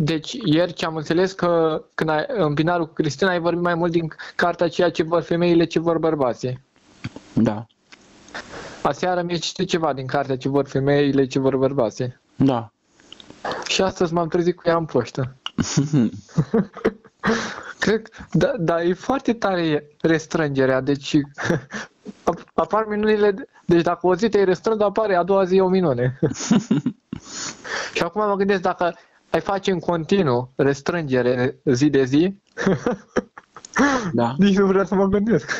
Deci ieri ce am înțeles că când în binarul cu Cristina ai vorbit mai mult din cartea ceea ce vor femeile, ce vor bărbații. Da. Aseară mi-ai citit ceva din cartea ce vor femeile, ce vor bărbații. Da. Și astăzi m-am trezit cu ea în poștă. Cred, da, e foarte tare restrângerea, deci apar minunile, deci dacă o zi te-ai restrâns, apare a doua zi o minune. Și acum mă gândesc dacă ai face în continuu restrângere zi de zi, Da. nici nu vreau să mă gândesc.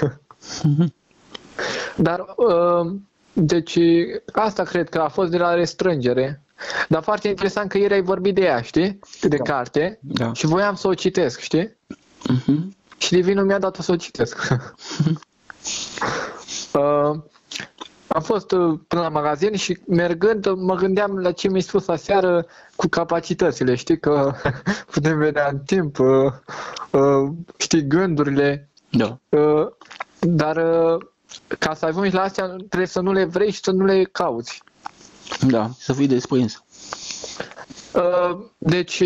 Dar, deci, asta cred că a fost de la restrângere. Dar foarte interesant că ieri ai vorbit de ea, știi? De carte. Da. Și voiam să o citesc, știi? Și divinul mi-a dat-o să o citesc. Am fost până la magazin și mergând mă gândeam la ce mi-ai spus aseară cu capacitățile, știi? Că putem vedea în timp, știi, gândurile. Da. Dar ca să ajungi la astea trebuie să nu le vrei și să nu le cauți. Da, să fii desprins. Deci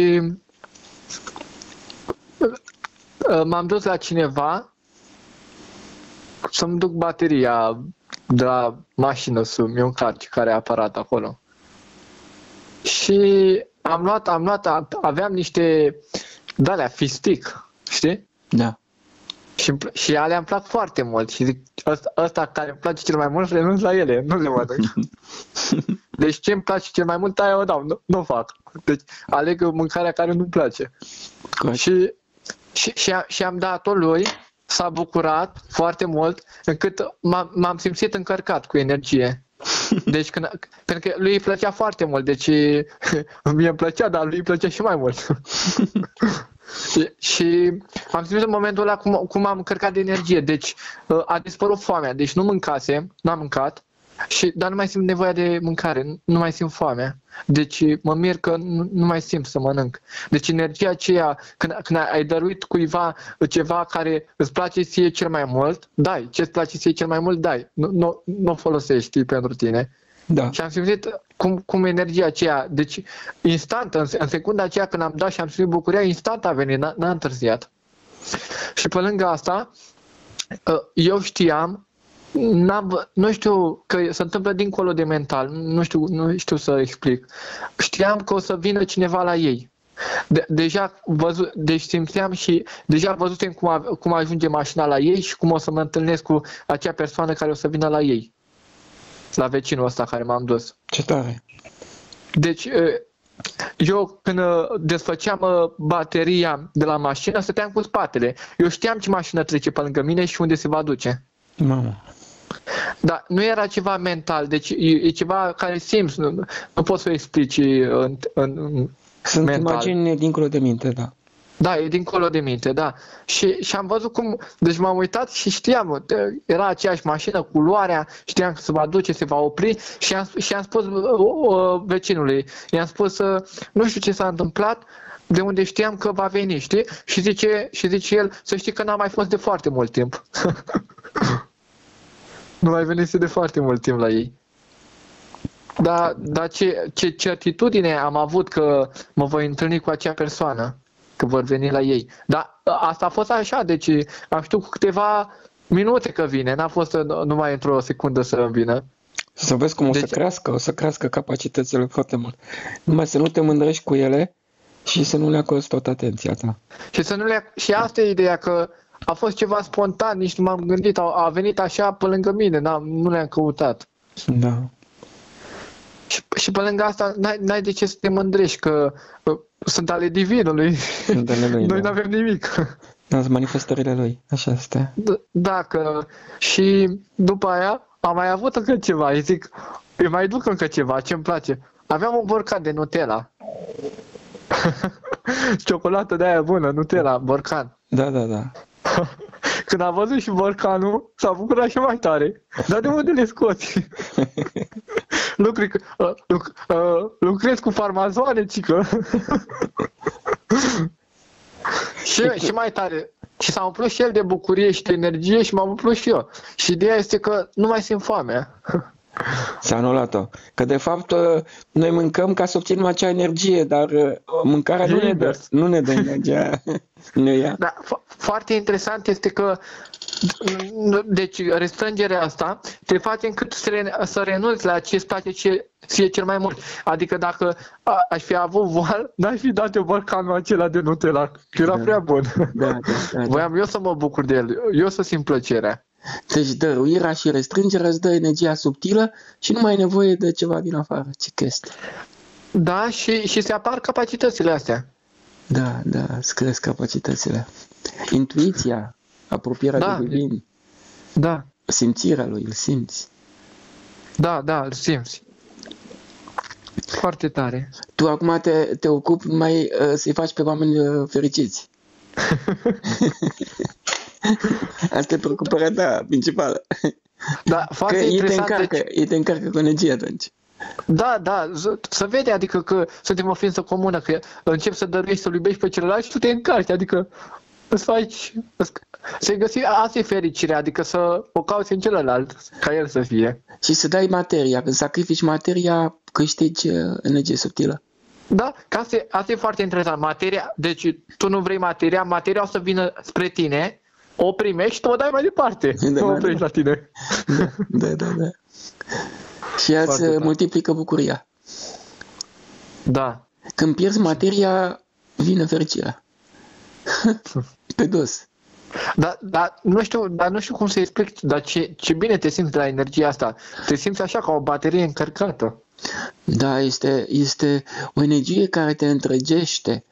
m-am dus la cineva să-mi duc bateria de la mașină să-mi încarci care e aparat acolo. Și am luat, aveam niște de-alea fistic, știi? Da. Și alea îmi plac foarte mult și zic, ăsta care îmi place cel mai mult, renunț la ele, nu le mănânc. Deci ce îmi place cel mai mult, aia o dau, nu fac. Deci aleg mâncarea care nu-mi place. Și am dat-o lui, s-a bucurat foarte mult, încât m-am simțit încărcat cu energie. Deci pentru că lui îi plăcea foarte mult, deci mie îmi plăcea, dar lui îi plăcea și mai mult. Și am simțit în momentul ăla cum am încărcat de energie, deci a dispărut foamea, deci nu mâncasem, n-am mâncat, dar nu mai simt nevoia de mâncare, nu mai simt foamea. Deci mă mir că nu mai simt să mănânc. Deci energia aceea, când ai dăruit cuiva ceva care îți place ție cel mai mult, dai. Ce îți place ție cel mai mult, dai. Nu o folosești pentru tine. Da. Și am simțit cum energia aceea, deci instant, în secunda aceea când am dat și am simțit bucuria, instant a venit, n-a întârziat. Și pe lângă asta, eu știam, nu știu, că se întâmplă dincolo de mental, nu știu să explic. Știam că o să vină cineva la ei. Deci simțeam și deja văzutem cum ajunge mașina la ei și cum o să mă întâlnesc cu acea persoană care o să vină la ei. La vecinul ăsta care m-am dus. Ce tare! Deci, eu când desfăceam bateria de la mașină, stăteam cu spatele. Eu știam ce mașină trece pe lângă mine și unde se va duce. Mamă! Dar nu era ceva mental, deci e ceva care simți, nu poți să o explici Sunt mental. imagini dincolo de minte, da. Da, e dincolo de minte, da. Și am văzut cum, deci m-am uitat și știam, era aceeași mașină, culoarea, știam că se va duce, se va opri și am spus vecinului, i-am spus, nu știu ce s-a întâmplat, de unde știam că va veni, știi? Și zice el, să știi că n-am mai fost de foarte mult timp. Nu mai venise de foarte mult timp la ei. Dar ce certitudine am avut că mă voi întâlni cu acea persoană, că vor veni la ei. Dar asta a fost așa, deci am știut cu câteva minute că vine, n-a fost numai într-o secundă să vină. Să vezi cum o să crească capacitățile foarte mult. Numai să nu te mândrești cu ele și să nu le acorzi toată atenția ta. Și asta e ideea, că a fost ceva spontan, nici nu m-am gândit, a venit așa pe lângă mine, nu le-am căutat. Da. Și pe lângă asta n-ai de ce să te mândrești, că sunt ale divinului. Sunt ale lui, Noi da. n-avem nimic. Da, sunt manifestările lui, așa este. Da, și după aia am mai avut încă ceva, îi zic, îi mai duc încă ceva, ce-mi place. Aveam un borcan de Nutella. Ciocolată de aia bună, Nutella, borcan. Da. Când a văzut și borcanul, s-a bucurat și mai tare. Dar de unde le scoți? Lucrez cu farmazoane, cică. Și mai tare. Și s-a umplut și el de bucurie și de energie și m-am umplut și eu. Și ideea este că nu mai simt foamea. S-a anulat-o. Că de fapt noi mâncăm ca să obținem acea energie, dar mâncarea nu ne dă energia. Nu ea. Da, foarte interesant este că deci restrângerea asta te face încât să renunți la ce îți place ție cel mai mult. Adică dacă aș fi avut voal, n-aș fi dat eu borcanul acela de Nutella, că era prea bun. Da. Voiam eu să mă bucur de el, eu să simt plăcerea. Deci dăruirea și restrângerea îți dă energia subtilă și nu mai ai nevoie de ceva din afară. Ce chestie. Da, și se apar capacitățile astea. Da, îți cresc capacitățile. Intuiția, apropierea de divin. Da. Simțirea lui, îl simți. Da, îl simți. Foarte tare. Tu acum te ocupi numai să-i faci pe oameni fericiți. Asta e preocuparea ta principală. Da, foarte interesant. Ei te încarcă cu energie atunci. Da, să vede, adică că suntem o ființă comună, că începi să dăruiești, să-l iubești pe celălalt și tu te încarci, adică îți faci, să-i găsi, asta e fericirea, adică să o cauți în celălalt, ca el să fie. Și să dai materia, când sacrifici materia, câștigi energie subtilă. Da, că asta e foarte interesant, materia, deci tu nu vrei materia o să vină spre tine, o primești și tu o dai mai departe, nu o oprești la tine. Da. Și ea îți multiplică bucuria. Da. Când pierzi materia, vine fericirea. Pe dos. Nu știu cum să explic, dar ce bine te simți de la energia asta. Te simți așa ca o baterie încărcată. Da, este o energie care te întregește.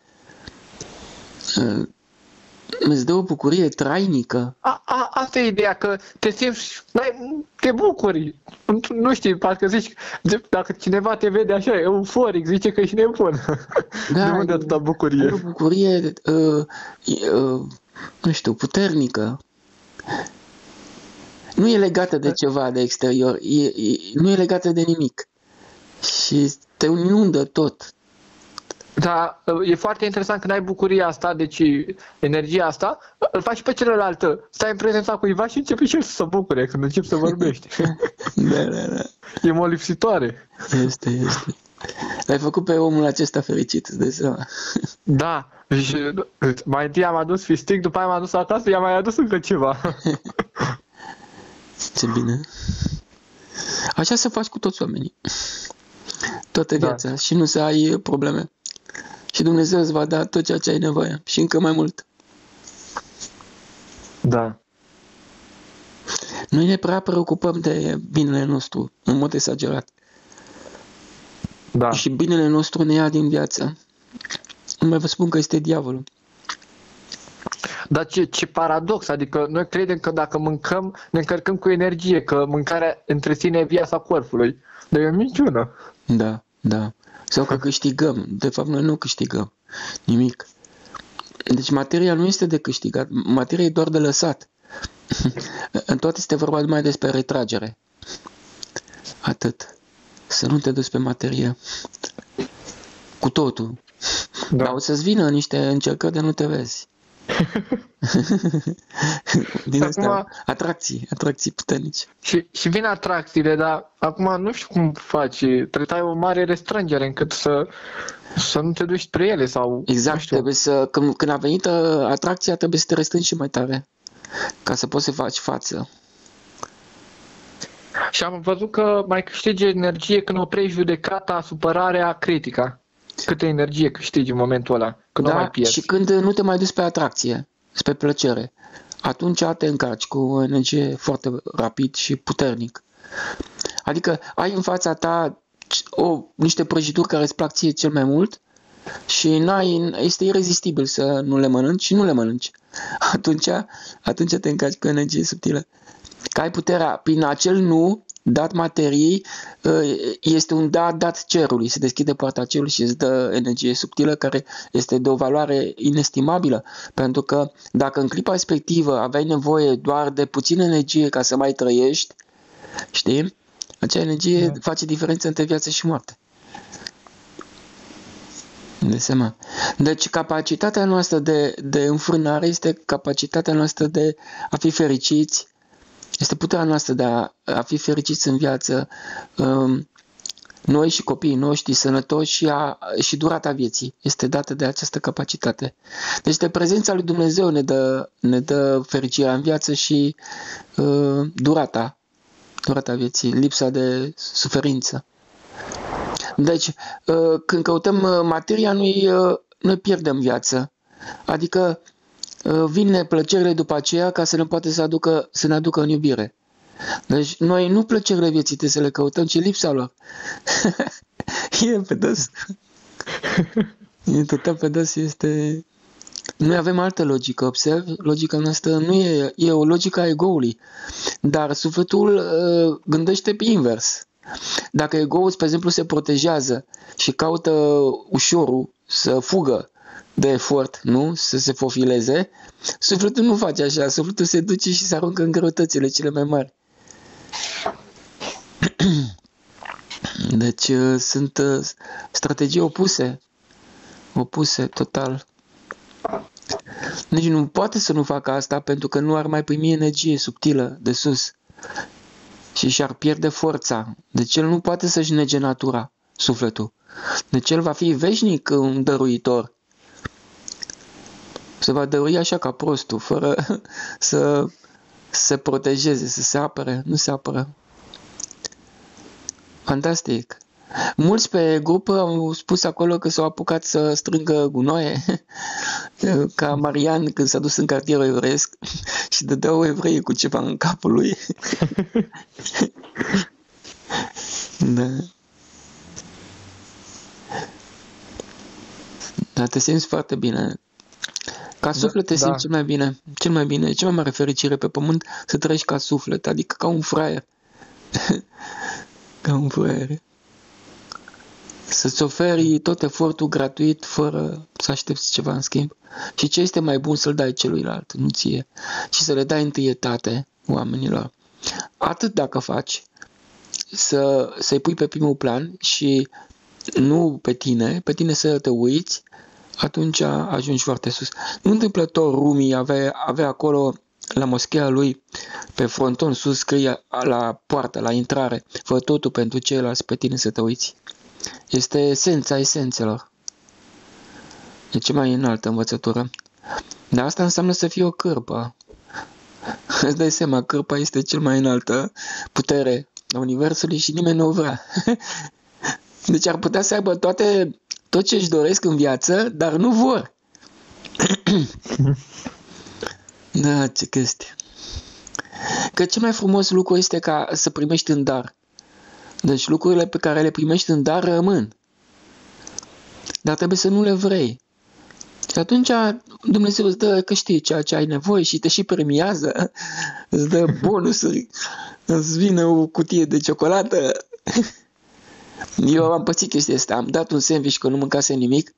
Îți dă o bucurie trainică. Asta e ideea, că te simți, te bucuri. Nu știu, parcă zici, dacă cineva te vede așa, euforic, zice că ești nebun. Da, de unde atâta bucurie? O bucurie, nu știu, puternică. Nu e legată de ceva de exterior, nu e legată de nimic. Și te inundă tot. Da, e foarte interesant când ai bucuria asta, deci energia asta, îl faci pe celălalt, stai în prezența cuiva și începi și el să se bucure când începi să vorbești. Da. E molipsitoare. Este. L-ai făcut pe omul acesta fericit, îți dai seama. Da, și mai întâi am adus fistic, după aia m-am dus acasă, i-am mai adus încă ceva. Ce bine. Așa să faci cu toți oamenii. Toată viața și nu să ai probleme. Și Dumnezeu îți va da tot ceea ce ai nevoie și încă mai mult. Da. Noi ne prea preocupăm de binele nostru, în mod exagerat. Da. Și binele nostru ne ia din viață. Nu mai vă spun că este diavolul. Dar ce paradox, adică noi credem că dacă mâncăm, ne încărcăm cu energie, că mâncarea între sine e viața corpului. Dar e o minciună. Da. Sau că câștigăm. De fapt, noi nu câștigăm nimic. Deci materia nu este de câștigat. Materia e doar de lăsat. În toate este vorba numai despre retragere. Atât. Să nu te duci pe materie. Cu totul. Da. Dar o să-ți vină niște încercări de nu te vezi. Din astea, atracții puternice. Și vin atracțiile, dar acum nu știu cum faci. Trebuie să ai o mare restrângere încât să nu te duci spre ele sau... Exact, trebuie când a venit atracția, trebuie să te restrângi și mai tare ca să poți să faci față. Și am văzut că mai câștigi energie când oprești judecata, supărarea, critica. Câtă energie câștigi în momentul ăla, când o mai pierzi. Și când nu te mai duci pe atracție, spre plăcere, atunci te încarci cu o energie foarte rapid și puternic. Adică ai în fața ta niște prăjituri care îți plac ție cel mai mult și este irezistibil să nu le mănânci și nu le mănânci. Atunci te încarci cu energie subtilă. Că ai puterea, prin acel nu dat materiei, este un dat cerului, se deschide poarta cerului și îți dă energie subtilă care este de o valoare inestimabilă, pentru că dacă în clipa respectivă aveai nevoie doar de puțină energie ca să mai trăiești, știi? Acea energie face diferența între viață și moarte. De seama. Deci capacitatea noastră de înfrânare este capacitatea noastră de a fi fericiți Este puterea noastră de a fi fericiți în viață, noi și copiii noștri sănătoși și durata vieții este dată de această capacitate. Deci de prezența lui Dumnezeu ne dă fericirea în viață și durata vieții, lipsa de suferință. Deci când căutăm materia, noi pierdem viață. Adică vin plăcerile după aceea ca să ne poate să ne aducă în iubire. Deci noi nu plăcerile vieții trebuie să le căutăm, ci lipsa lor. E pe dos. E total pe dos, este... Noi avem altă logică, observ, logica noastră nu e o logică a ego-ului, dar sufletul gândește pe invers. Dacă ego-ul, spre exemplu, se protejează și caută ușorul să fugă de efort, nu? Să se fofileze, sufletul nu face așa, sufletul se duce și se aruncă în greutățile cele mai mari. Deci sunt strategii opuse total. Deci nu poate să nu facă asta pentru că nu ar mai primi energie subtilă de sus și și-ar pierde forța. Deci el nu poate să-și nege natura, sufletul. Deci el va fi veșnic un dăruitor. Se va dărui așa ca prostul, fără să se protejeze, să se apere. Nu se apără. Fantastic. Mulți pe grup au spus acolo că s-au apucat să strângă gunoaie, ca Marian când s-a dus în cartierul evreiesc și dădeau evreii cu ceva în capul lui. Da. Dar te simți foarte bine. Ca suflet te simți cel mai bine. Cel mai bine, cea mai mare fericire pe pământ să trăiești ca suflet, adică ca un fraier. Ca un fraier. Să-ți oferi tot efortul gratuit, fără să aștepți ceva în schimb. Și ce este mai bun să-l dai celuilalt, nu ție. Și să le dai întâietate oamenilor. Atât dacă faci, să-i pui pe primul plan și nu pe tine să te uiți, atunci ajungi foarte sus. Nu întâmplător Rumi avea acolo la moscheea lui, pe fronton sus, scrie la poartă, la intrare: fă totul pentru ceilalți, pe tine să te uiți. Este esența esențelor. E cea mai înaltă învățătură. Dar asta înseamnă să fii o cârpă. Îți dai seama, cârpa este cel mai înaltă putere a Universului și nimeni nu o vrea. Deci ar putea să aibă tot ce își doresc în viață, dar nu vor. Da, ce chestie. Că cel mai frumos lucru este ca să primești în dar. Deci lucrurile pe care le primești în dar rămân. Dar trebuie să nu le vrei. Și atunci Dumnezeu îți dă, că știe ceea ce ai nevoie și te și premiază. Îți dă bonusuri. Îți vine o cutie de ciocolată. Eu am pățit chestia asta. Am dat un sandwich că nu mâncase nimic.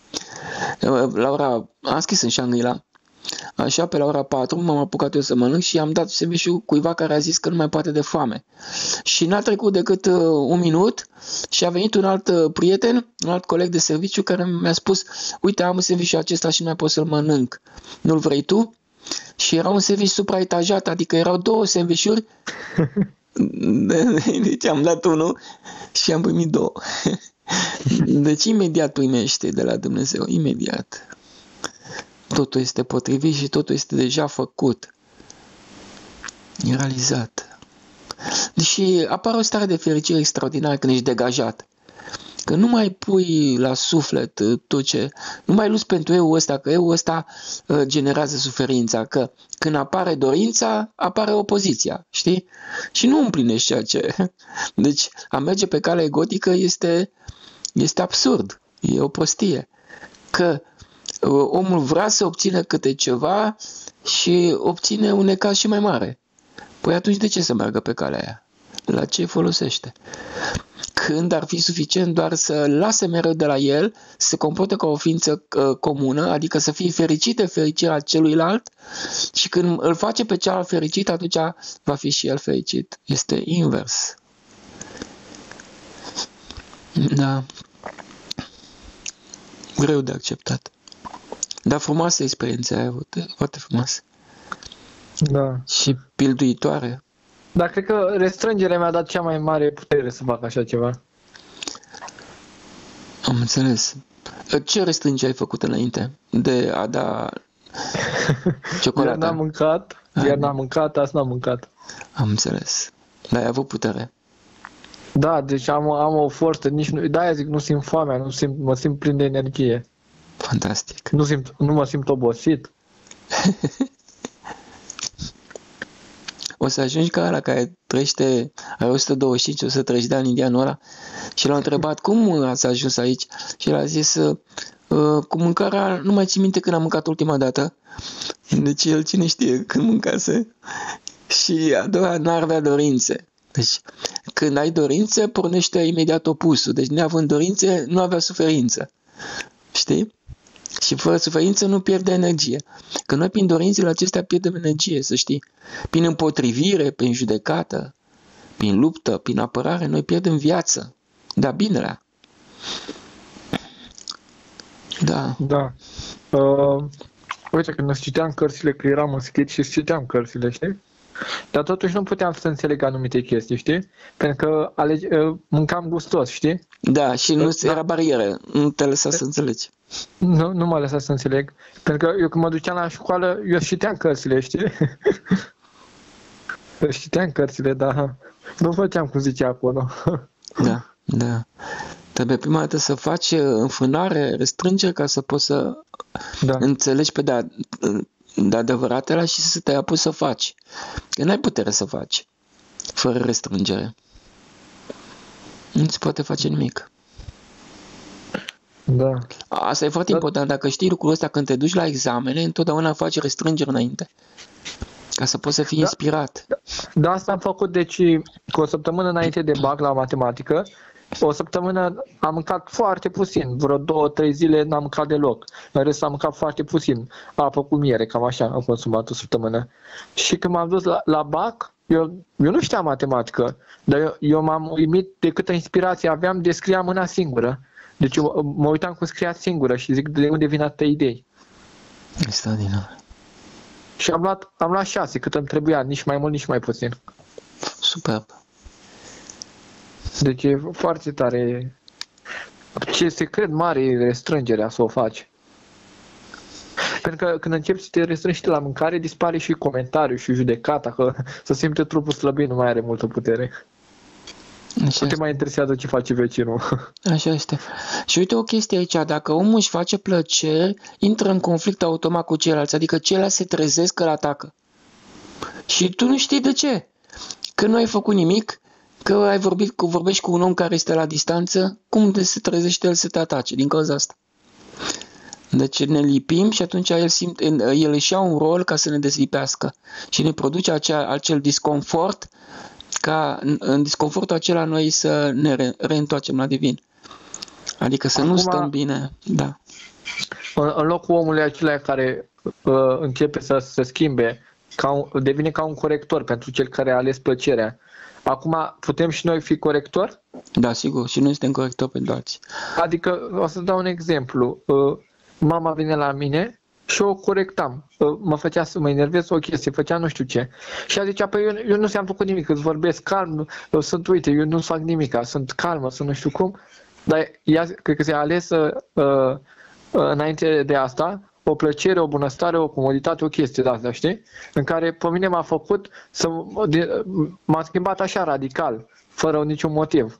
Am scris în Shangri-La. Așa, pe la ora 4 m-am apucat eu să mănânc și am dat sandwich-ul cuiva care a zis că nu mai poate de foame. Și n-a trecut decât un minut și a venit un alt prieten, un alt coleg de serviciu care mi-a spus: uite, am sandwich-ul acesta și nu mai pot să-l mănânc. Nu-l vrei tu? Și era un sandwich supraetajat, adică erau 2 sandwich-uri. Deci am dat unul și am primit 2. Deci imediat primește de la Dumnezeu, imediat. Totul este potrivit și totul este deja făcut. E realizat. Și apare o stare de fericire extraordinară când ești degajat. Că nu mai pui la suflet tot ce... Nu mai luți pentru eu ăsta, că eu ăsta generează suferința. Că când apare dorința, apare opoziția. Știi? Și nu împlinești ceea ce... Deci a merge pe calea egotică este absurd. E o prostie. Că omul vrea să obțină câte ceva și obține un necaz și mai mare. Păi atunci de ce să meargă pe calea aia? La ce folosește? Când ar fi suficient doar să lase mereu de la el, să se comporte ca o ființă comună, adică să fie fericirea celuilalt și când îl face pe cealaltă fericit, atunci va fi și el fericit. Este invers. Da. Greu de acceptat. Dar frumoasă experiența ai avut, foarte frumoasă. Da. și pilduitoare. Dar cred că restrângerea mi-a dat cea mai mare putere să fac așa ceva. Am înțeles. Ce restrângere ai făcut înainte de a da ciocolata? Iar n-am mâncat, azi n-am mâncat. Am înțeles. Dar ai avut putere. Da, deci am o forță, de-aia zic, nu simt foamea, mă simt plin de energie. Fantastic. Nu mă simt obosit. O să ajungi ca ăla care trăiește, are 125, o să treci de ani indianul ăla și l-au întrebat cum ați ajuns aici și el a zis cu mâncarea, nu mai țin minte când am mâncat ultima dată, deci el cine știe când mâncase și a doua n-ar avea dorințe. Deci când ai dorințe pornește imediat opusul, deci neavând dorințe nu avea suferință, știi? Și fără suferință nu pierde energie. Că noi prin dorințele acestea pierdem energie, să știi. Prin împotrivire, prin judecată, prin luptă, prin apărare, noi pierdem viață. Da, binelea. Da. Da. Uite, când citeam cărțile, că eram înschit și citeam cărțile, știi? Dar totuși nu puteam să înțeleg anumite chestii, știi? Pentru că mâncam gustos, știi? Da, și nu era barieră, nu te lăsa să înțelegi. Nu m-a lăsat să înțeleg. Pentru că eu când mă duceam la școală, eu citeam cărțile, știi? Citeam cărțile, dar nu făceam cum zicea acolo. Da, da. Trebuie prima dată să faci înfrânare, restrângere ca să poți să înțelegi pe de adevăratele și să te apuci să faci. Că n-ai putere să faci fără restrângere. Nu se poate face nimic. Da. Asta e foarte important. Dacă știi lucrul ăsta când te duci la examene, întotdeauna faci restrângere înainte. Ca să poți să fii inspirat. Da, asta am făcut, deci, cu o săptămână înainte de bac la matematică. O săptămână am mâncat foarte puțin, vreo 2-3 zile n-am mâncat deloc. În rest am mâncat foarte puțin, apă cu miere, cam așa am consumat o săptămână. Și când m-am dus la bac, eu nu știam matematică, dar eu m-am uimit de câtă inspirație aveam de scria mâna singură. Deci eu mă uitam cum scria singură și zic de unde vin atâtea idei. Extraordinar. Și am luat 6, cât îmi trebuia, nici mai mult, nici mai puțin. Superb. Deci e foarte tare. Ce secret mare e restrângerea să o faci. Pentru că când începi să te restrângi la mâncare, dispare și comentariul și judecata, că să simte trupul slăbit, nu mai are multă putere. Așa nu te mai interesează ce face vecinul. Așa este. Și uite o chestie aici, dacă omul își face plăceri, intră în conflict automat cu ceilalți, adică ceilalți se trezesc că îl atacă. Și tu nu știi de ce. Că nu ai făcut nimic, că ai vorbești cu un om care este la distanță, cum de se trezește el să te atace din cauza asta? Deci ne lipim și atunci el își ia un rol ca să ne dezlipească și ne produce acel disconfort, ca în disconfortul acela noi să ne reîntoarcem la divin. Adică să nu stăm bine. Da. În locul omului acela care începe să se schimbe, devine ca un corector pentru cel care a ales plăcerea. Acum putem și noi fi corectori? Da, sigur, și noi suntem corectori pentru alții. Adică, o să dau un exemplu. Mama vine la mine și o corectam. Mă făcea să mă enervez o chestie, făcea nu știu ce. Și ea zicea, păi eu nu ți-am făcut nimic, îți vorbesc calm, eu nu fac nimic, sunt calmă, sunt nu știu cum. Dar ea, cred că se-a ales înainte de asta o plăcere, o bunăstare, o comoditate, o chestie de asta, știi? În care pe mine m-a făcut m-a schimbat așa radical, fără niciun motiv.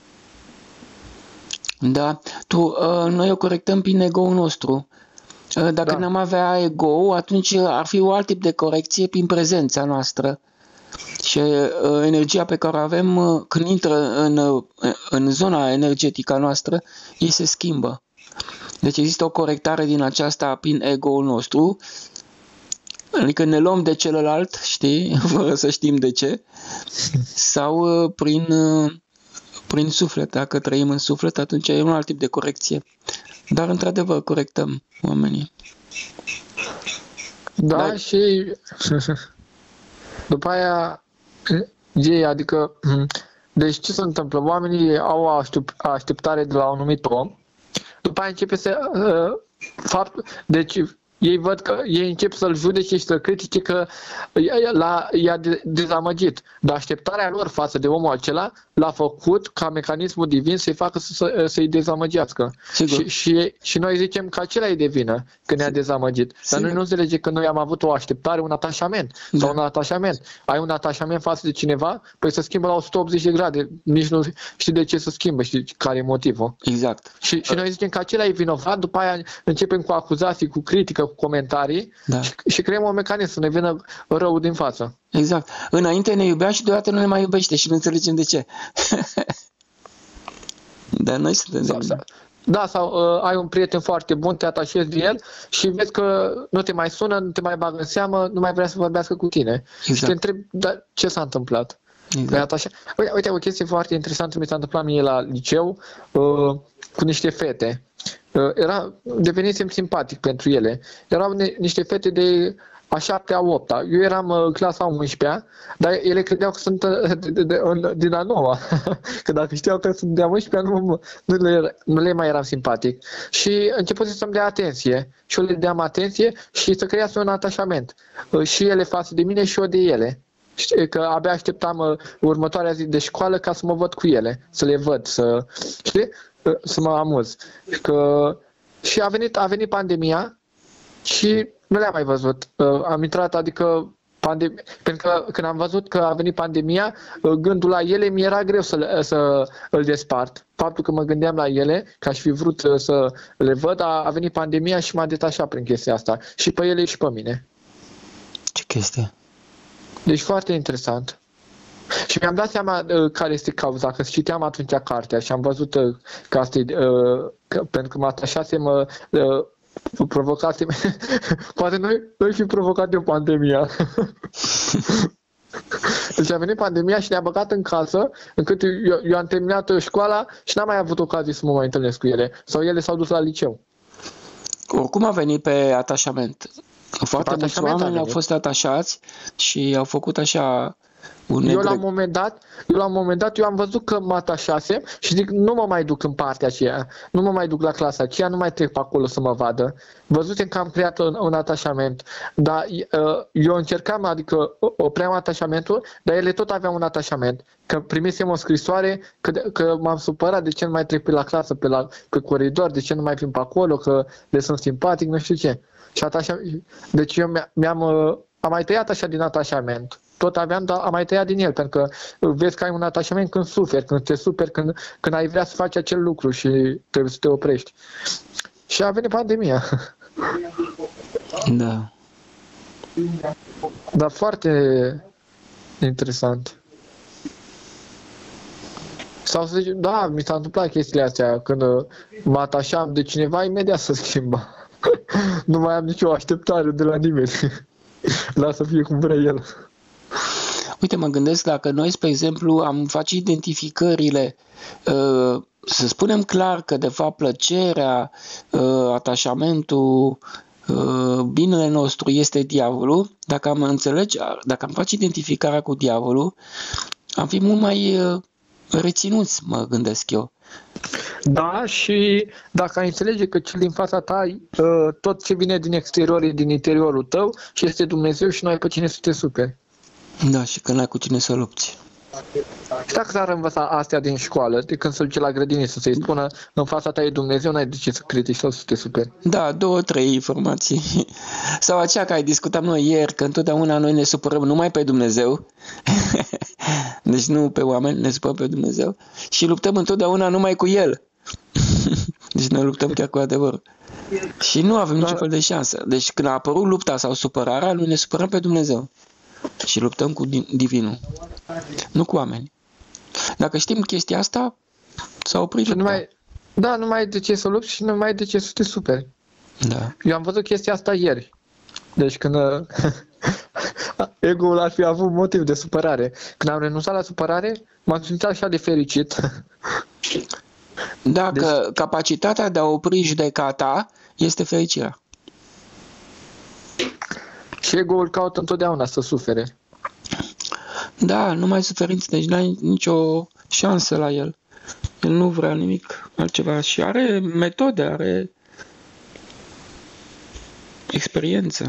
Da, noi o corectăm prin ego-ul nostru. Dacă n-am avea ego, atunci ar fi un alt tip de corecție prin prezența noastră. Și energia pe care o avem, când intră în zona energetică a noastră, ei se schimbă. Deci există o corectare din aceasta prin ego-ul nostru, adică ne luăm de celălalt, știi, fără să știm de ce, sau prin suflet. Dacă trăim în suflet, atunci e un alt tip de corecție. Dar, într-adevăr, corectăm oamenii. Da, și după aia, adică, deci ce se întâmplă? Oamenii au o așteptare de la un anumit om, după aia începe să, deci ei văd că ei încep să-l judece și să-l critique că i-a dezamăgit. Dar așteptarea lor față de omul acela l-a făcut ca mecanismul divin să-i facă să-i dezamăgească. Și noi zicem că acela e de vină că ne-a dezamăgit. Dar noi nu înțelegem că noi am avut o așteptare, un atașament. Sau un atașament. Ai un atașament față de cineva, păi se schimbă la 180 de grade. Nici nu știi de ce se schimbă, știi care e motivul. Exact. Și noi zicem că acela e vinovat, după aia începem cu acuzații, cu critică, cu comentarii și creăm un mecanism să ne vină rău din față. Exact. Înainte ne iubea și deodată nu ne mai iubește și nu înțelegem de ce. Dar noi suntem sau ai un prieten foarte bun, te atașezi de el și vezi că nu te mai sună, nu te mai bagă în seamă, nu mai vrea să vorbească cu tine. Exact. Și te întrebi, dar ce s-a întâmplat? Exact. Uite, o chestie foarte interesantă mi s-a întâmplat mie la liceu cu niște fete. Devenisem simpatic pentru ele. Erau niște fete de a 7-a, 8-a. Eu eram clasa 11-a, dar ele credeau că sunt din a 9-a. Că dacă știau că sunt de a 11-a, nu le mai eram simpatic. Și început să-mi dea atenție. Și eu le deam atenție și să crease un atașament. Și ele față de mine și eu de ele. Că abia așteptam următoarea zi de școală ca să mă văd cu ele, să le văd, să mă amuz. Și a venit pandemia și nu le-am mai văzut. Am intrat, pentru că când am văzut că a venit pandemia, gândul la ele mi era greu să îl despart. Faptul că mă gândeam la ele, că aș fi vrut să le văd, a venit pandemia și m-a detașat prin chestia asta. Și pe ele și pe mine. Ce chestie? Deci foarte interesant. Și mi-am dat seama care este cauza, că citeam atunci cartea și am văzut că asta e, pentru că mă atașasem, provocasem, poate noi fi provocat de o pandemia. Deci a venit pandemia și ne-a băgat în casă, încât eu am terminat școala și n-am mai avut ocazie să mă mai întâlnesc cu ele. Sau ele s-au dus la liceu. Oricum a venit pe atașament. Foarte mulți oameni au fost atașați și au făcut așa eu la un moment dat eu am văzut că mă atașasem și zic nu mă mai duc în partea aceea, nu mă mai duc la clasa aceea, nu mai trec pe acolo să mă vadă. Văzusem că am creat un atașament, dar eu încercam, adică opream atașamentul, dar ele tot aveau un atașament. Că primisem o scrisoare că m-am supărat de ce nu mai trec pe la clasă, pe coridor, de ce nu mai vin pe acolo, că le sunt simpatic, nu știu ce. Și deci eu am mai tăiat așa din atașament. Tot aveam, dar am mai tăiat din el, pentru că vezi că ai un atașament când suferi, când te superi, când ai vrea să faci acel lucru și trebuie să te oprești. Și a venit pandemia. Da. Dar foarte interesant. Sau să zici, da, mi s-a întâmplat chestiile astea, când mă atașam de cineva, imediat se schimba. Nu mai am nicio așteptare de la nimeni. Lasă să fie cum vrea el. Uite, mă gândesc dacă noi, spre exemplu, am face identificările, să spunem clar că de fapt plăcerea, atașamentul, binele nostru este diavolul, dacă am face identificarea cu diavolul, am fi mult mai reținuți, mă gândesc eu. Da, și dacă ai înțelege că cel din fața ta, tot ce vine din exterior e din interiorul tău și este Dumnezeu și nu ai pe cine să te superi. Da, și că n-ai cu cine să lupți. Dacă s-ar învăța astea din școală, de când se duce la grădiniță, să-i spună în fața ta e Dumnezeu, n-ai de ce să critici sau să te superi. Da, 2-3 informații. Sau aceea care discutam noi ieri, că întotdeauna noi ne supărăm numai pe Dumnezeu. Deci nu pe oameni, ne supărăm pe Dumnezeu. Și luptăm întotdeauna numai cu El. Deci noi luptăm chiar cu adevăr. Și nu avem niciun fel de șansă. Deci când a apărut lupta sau supărarea, noi ne supărăm pe Dumnezeu. Și luptăm cu divinul. Nu cu oameni. Dacă știm chestia asta, s-a oprit lupta. Nu mai ai de ce să lupți și nu mai ai de ce să te superi. Da. Eu am văzut chestia asta ieri. Deci când ego-ul ar fi avut motiv de supărare. Când am renunțat la supărare, m-am simțit așa de fericit. Da, deci, că capacitatea de a opri judecata este fericirea. Și ego-ul caută întotdeauna să sufere. Da, numai suferință, deci n-ai nicio șansă la el. El nu vrea nimic altceva și are metode, experiență.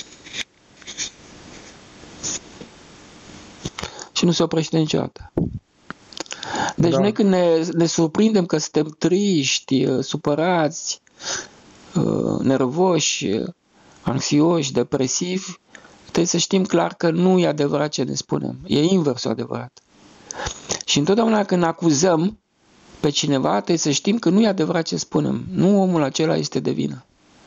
Și nu se oprește niciodată. Deci noi când ne surprindem că suntem triști, supărați, nervoși, anxioși, depresivi, trebuie să știm clar că nu e adevărat ce ne spunem. E inversul adevărat. Și întotdeauna când acuzăm pe cineva, trebuie să știm că nu e adevărat ce spunem. Nu omul acela este de vină.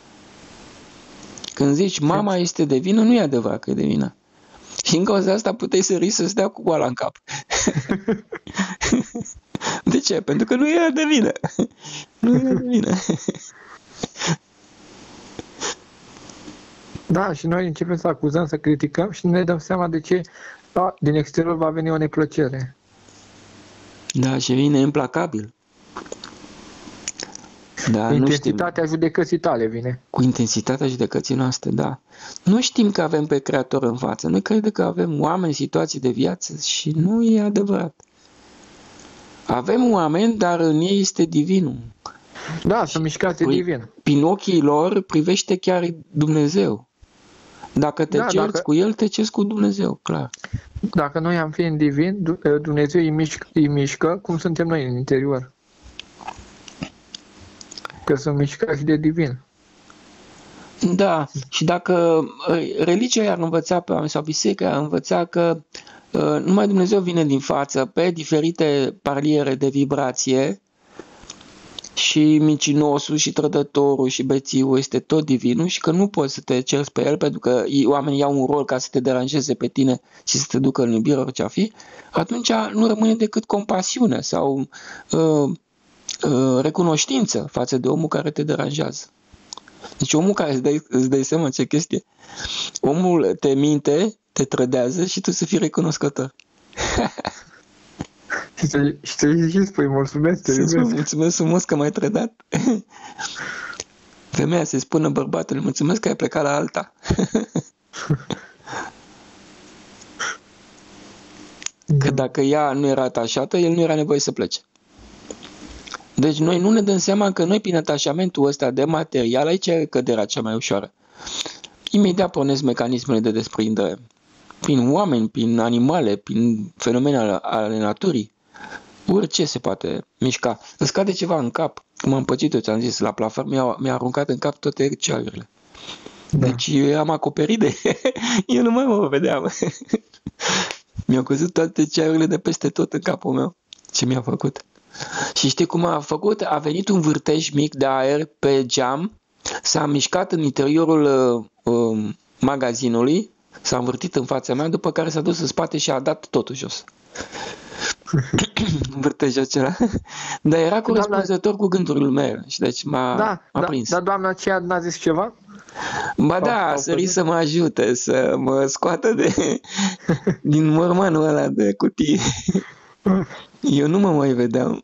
Când zici mama este de vină, nu e adevărat că e de vină. Și în cauza asta puteai să râzi să-ți dea cu goala în cap. De ce? Pentru că nu era de vină. Nu era de vină. Da, și noi începem să acuzăm, să criticăm și ne dăm seama de ce din exterior va veni o neplăcere. Da, și vine implacabil. Da, intensitatea judecății tale vine. Cu intensitatea judecății noastre, da. Nu știm că avem pe Creator în față. Noi credem că avem oameni, situații de viață și nu e adevărat. Avem oameni, dar în ei este divinul. Da, sunt mișcați de divin. Prin ochii lor privește chiar Dumnezeu. Dacă te cerți cu El, te cerți cu Dumnezeu, clar. Dacă noi am fi în divin, Dumnezeu îi mișcă cum suntem noi în interior. Că sunt mișcați de divin. Da, și dacă religia ar învăța pe oameni sau biserica ar învăța că numai Dumnezeu vine din față pe diferite paliere de vibrație și mincinosul și trădătorul și bețiul este tot divinul și că nu poți să te ceri pe el pentru că oamenii iau un rol ca să te deranjeze pe tine și să te ducă în iubire, orice a fi, atunci nu rămâne decât compasiune sau recunoștință față de omul care te deranjează. Deci omul care îți dai seama ce chestie. Omul te minte, te trădează și tu să fii recunoscător. Și să-i spui mulțumesc, te iubesc. Mulțumesc frumos că m-ai trădat. Femeia să-i spună bărbatului, mulțumesc că ai plecat la alta. Că dacă ea nu era atașată, el nu era nevoie să plece. Deci noi nu ne dăm seama că noi prin atașamentul ăsta de material, aici e căderea cea mai ușoară. Imediat pornesc mecanismele de desprindere. Prin oameni, prin animale, prin fenomene ale naturii. Orice se poate mișca. Îți cade ceva în cap. Cum am pățit eu, ți-am zis, la plafon mi-a aruncat în cap toate cearurile. Da. Deci eu am acoperit de... eu nu mai mă vedeam. Mi-au căzut toate cearurile de peste tot în capul meu. Ce mi-a făcut? Și știi cum a făcut? A venit un vârtej mic de aer pe geam, s-a mișcat în interiorul magazinului, s-a învârtit în fața mea, după care s-a dus în spate și a dat totul jos. Vârtejul acela. Dar era corespunzător cu gândurile mele și deci m-a prins. Dar doamna aceea n-a zis ceva? Ba da, a sărit să mă ajute, să mă scoată din mormanul ăla de cutie. Eu nu mă mai vedeam.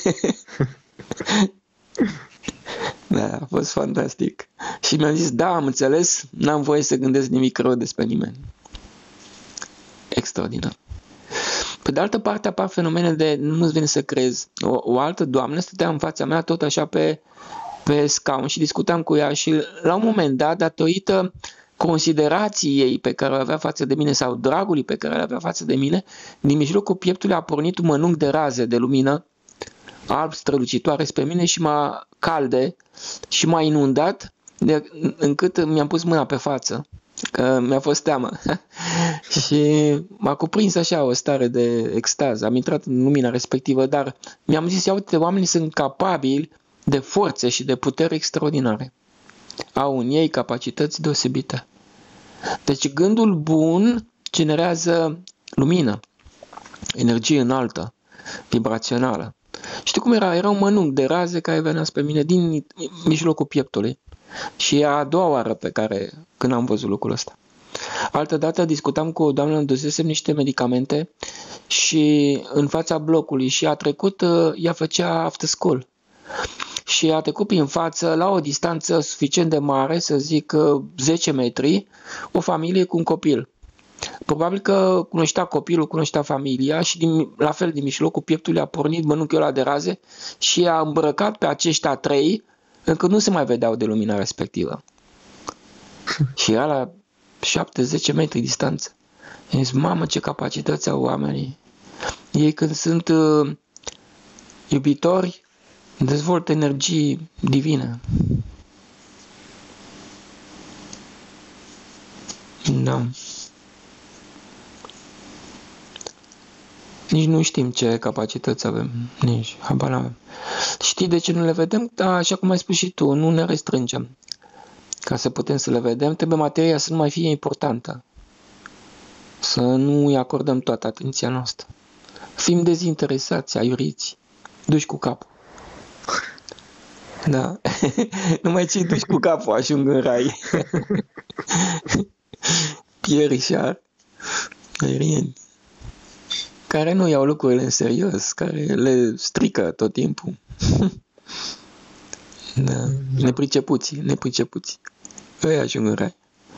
Da, a fost fantastic. Și mi-a zis, da, am înțeles, n-am voie să gândesc nimic rău despre nimeni. Extraordinar. Pe de altă parte apar fenomene de nu-ți vine să crezi. O altă doamnă stătea în fața mea tot așa pe scaun și discutam cu ea și la un moment dat, datorită considerației pe care o avea față de mine sau dragului pe care o avea față de mine, din mijlocul pieptului a pornit un mănunchi de raze de lumină alb strălucitoare spre mine și calde și m-a inundat încât mi-am pus mâna pe față, că mi-a fost teamă. Și m-a cuprins așa o stare de extaz. Am intrat în lumina respectivă, dar mi-am zis, ia uite, oamenii sunt capabili de forțe și de putere extraordinare. Au în ei capacități deosebite. Deci gândul bun generează lumină, energie înaltă, vibrațională. Știi cum era? Era un mănunchi de raze care venea spre mine din mijlocul pieptului. Și e a doua oară când am văzut lucrul ăsta. Altădată discutam cu o doamnă, îmi dusesem niște medicamente și în fața blocului și a trecut, ea făcea after school. Și a trecut prin față, la o distanță suficient de mare, să zic 10 metri, o familie cu un copil. Probabil că cunoștea copilul, cunoștea familia și la fel din mijlocul pieptului a pornit mănunchiul ăla de raze și a îmbrăcat pe aceștia trei, încă nu se mai vedeau de lumina respectivă. Și era la 7-10 metri distanță. I-am zis, mamă, ce capacități au oamenii. Ei când sunt iubitori, dezvoltă energie divină. Da. Nici nu știm ce capacități avem. Nici habar n-avem. Știi de ce nu le vedem? Da, așa cum ai spus și tu, nu ne restrângem. Ca să putem să le vedem, trebuie materia să nu mai fie importantă. Să nu îi acordăm toată atenția noastră. Fim dezinteresați, aiuriți, duși cu capul. Da. Numai cei duși cu capul ajung în rai. Pierre Richard, aerieni, care nu iau lucrurile în serios, care le strică tot timpul. Da. Nepricepuți. Ei ajung în rai.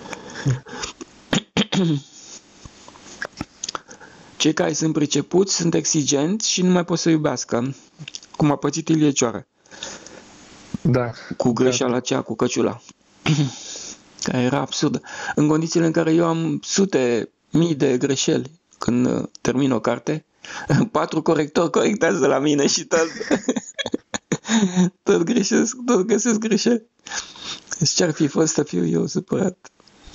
Cei care sunt pricepuți sunt exigenți și nu mai pot să iubească, cum a pățit Ilie Cioară. Da. Cu greșeala aceea, cu căciula. Care era absurdă. În condițiile în care eu am mii de greșeli când termin o carte, 4 corectori corectează la mine și tot greșesc, tot găsesc greșeli. Deci ce-ar fi fost să fiu eu supărat?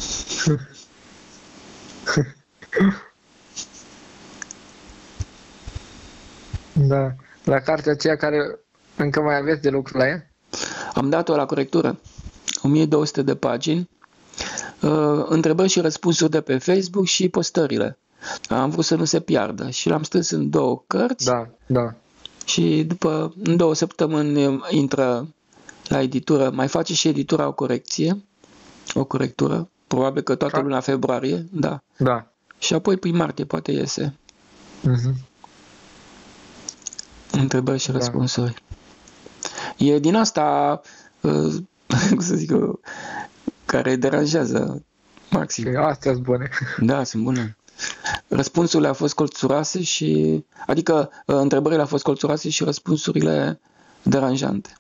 Da. La cartea aceea care încă mai aveți de lucru la ea? Am dat-o la corectură. 1200 de pagini, întrebări și răspunsuri de pe Facebook și postările. Am vrut să nu se piardă și l-am strâns în 2 cărți. Da. Și în 2 săptămâni intră la editură. Mai face și editura o corectură, probabil că toată luna februarie, da. Și apoi prin martie poate iese. Întrebări și răspunsuri. E din asta, cum să zic eu, care deranjează maxim. Astea sunt bune. Da, sunt bune. Răspunsurile au fost colțuroase adică întrebările au fost colțuroase și răspunsurile deranjante.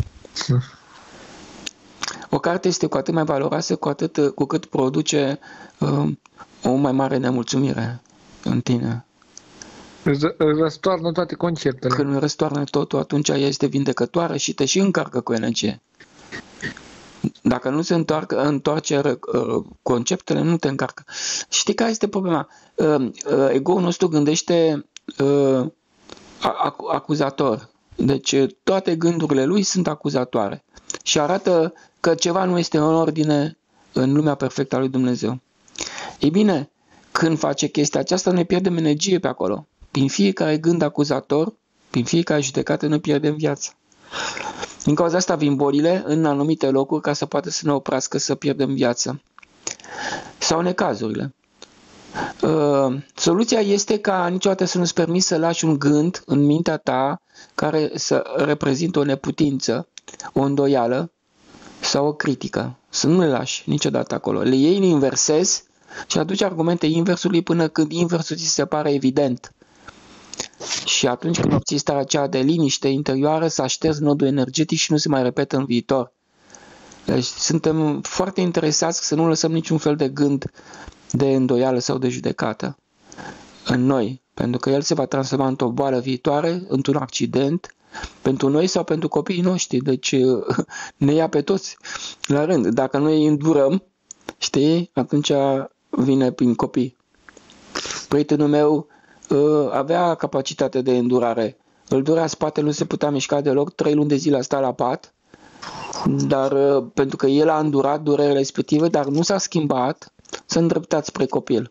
O carte este cu atât mai valoroasă cu cât produce o mai mare nemulțumire în tine. Răstoarnă toate conceptele. Când răstoarnă totul, atunci ea este vindecătoare și te și încarcă cu energie. Dacă nu se întoarce conceptele, nu te încarcă. Știi care este problema? Ego-ul nostru gândește acuzator. Deci toate gândurile lui sunt acuzatoare. Și arată că ceva nu este în ordine în lumea perfectă a lui Dumnezeu. Ei bine, când face chestia aceasta, ne pierdem energie pe acolo. Prin fiecare gând acuzator, prin fiecare judecată, ne pierdem viața. Din cauza asta vin bolile în anumite locuri ca să poată să ne oprească să pierdem viața. Sau necazurile. Soluția este ca niciodată să nu-ți permiți să lași un gând în mintea ta care să reprezintă o neputință, o îndoială sau o critică. Să nu le lași niciodată acolo. Le iei, le inversezi și aduci argumente inversului până când inversul ți se pare evident. Și atunci când obții starea aceea de liniște interioară, să aștepți nodul energetic și nu se mai repetă în viitor. Deci suntem foarte interesați să nu lăsăm niciun fel de gând de îndoială sau de judecată în noi, pentru că el se va transforma într-o boală viitoare, într-un accident, pentru noi sau pentru copiii noștri. Deci ne ia pe toți la rând. Dacă noi îi îndurăm, știi, atunci vine prin copii. Prietenul meu avea capacitate de îndurare. Îl durea spatele, nu se putea mișca deloc, 3 luni de zile a stat la pat, dar pentru că el a îndurat durerile respective, dar nu s-a schimbat, s-a îndreptat spre copil.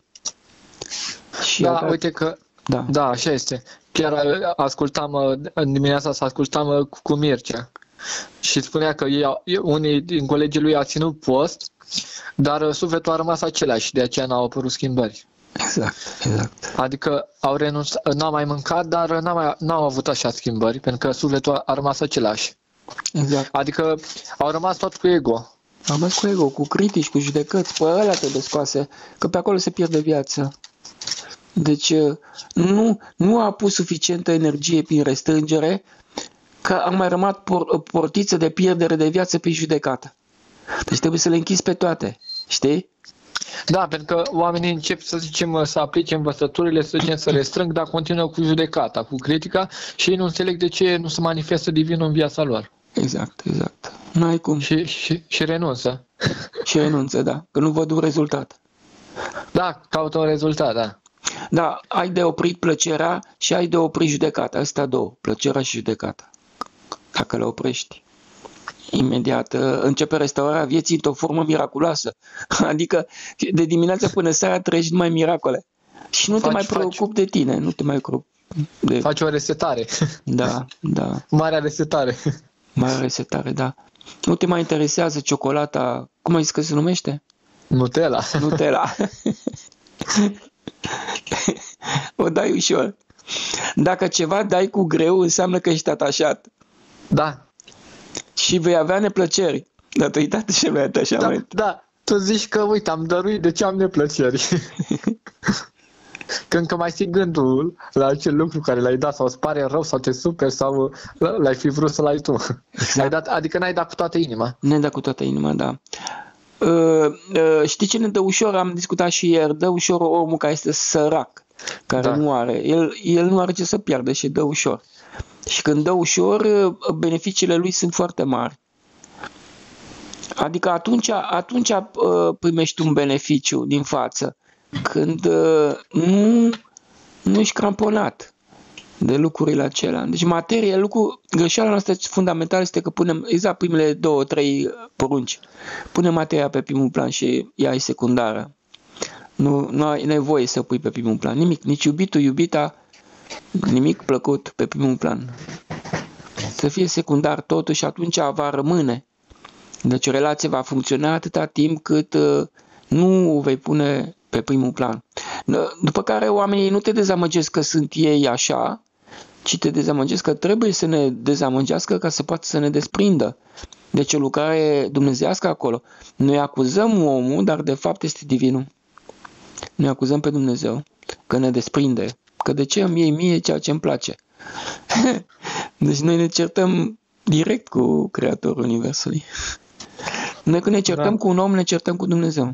Și uite că... Da, așa este. Chiar ascultam, în dimineața să ascultam cu Mircea și spunea că unii din colegii lui au ținut post, dar sufletul a rămas același, de aceea n-au apărut schimbări. Exact. Adică au renunțat, n-au mai mâncat, dar n-au avut așa schimbări, pentru că sufletul a rămas același. Exact. Adică au rămas tot cu ego. Au rămas cu ego, cu critici, cu judecăți, pe ăla trebuie scoase, că pe acolo se pierde viața. Deci nu a pus suficientă energie prin restrângere, că a mai rămas portiță de pierdere de viață pe judecată. Deci trebuie să le închizi pe toate. știi? Da, pentru că oamenii încep, să zicem, să aplice învățăturile, să zicem, să restrâng, dar continuă cu judecata, cu critica și ei nu înțeleg de ce nu se manifestă divinul în viața lor. Exact. N-ai cum. Și renunță. Și renunță, da, că nu văd un rezultat. Da, caută un rezultat, da. Da, ai de oprit plăcerea și ai de oprit judecata. Astea două, plăcerea și judecata. Dacă le oprești, imediat începe restaurarea vieții într-o formă miraculoasă. Adică de dimineața până seara trăiești numai miracole. Și nu te mai preocupi de tine, nu te mai preocupi de... Faci o resetare. Da. Marea resetare. Marea resetare, da. Nu te mai interesează ciocolata, cum ai zis că se numește? Nutella. O dai ușor. Dacă ceva dai cu greu, înseamnă că ești atașat. Da. Și vei avea neplăceri datorită acelui atașament. Da. Tu zici că, uite, am dăruit, de ce am neplăceri? Că încă mai ții gândul la acel lucru care l-ai dat sau îți pare rău sau te superi sau l-ai fi vrut să-l ai tu. Exact. Adică n-ai dat cu toată inima. N-ai dat cu toată inima, da. Știi ce ne dă ușor? Am discutat și ieri. Dă ușor omul care este sărac, care nu are. El nu are ce să piardă și dă ușor. Și când dă ușor, beneficiile lui sunt foarte mari. Adică atunci primești un beneficiu din față. Când nu ești cramponat de lucrurile acelea. Deci greșeala noastră fundamentală este că punem exact primele 2-3 porunci. Punem materia pe primul plan și ea e secundară. Nu ai nevoie să o pui pe primul plan. Nimic, nici iubitul, iubita, nimic plăcut pe primul plan. Să fie secundar totul și atunci va rămâne. Deci relația va funcționa atâta timp cât nu o vei pune pe primul plan. După care oamenii nu te dezamăgesc că sunt ei așa, ci te dezamăgesc că trebuie să ne dezamăgească ca să poată să ne desprindă. Deci o lucrare dumnezeiască acolo. Noi acuzăm omul, dar de fapt este divinul. Noi acuzăm pe Dumnezeu că ne desprinde, că de ce îmi iei mie ceea ce îmi place. Deci noi ne certăm direct cu Creatorul Universului. Noi când ne certăm cu un om, ne certăm cu Dumnezeu.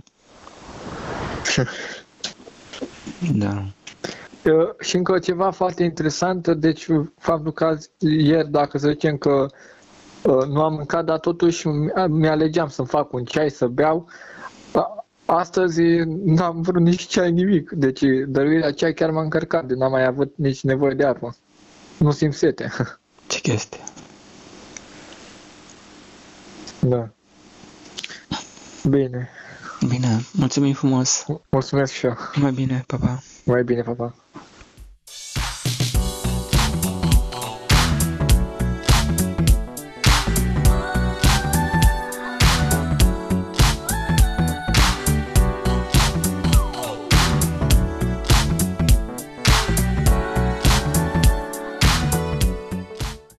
Da. Și încă ceva foarte interesant, deci faptul că ieri, dacă să zicem că nu am mâncat, dar totuși mi-alegeam să-mi fac un ceai, să beau. Astăzi n-am vrut nici ceai, nimic. Deci dăruirea ceai chiar m-a încărcat, n-am mai avut nici nevoie de apă. Nu simt sete. Ce chestie. Da. Bine. Bine, mulțumim frumos. Mulțumesc și eu. Mai bine, pa, pa. Mai bine, pa, pa.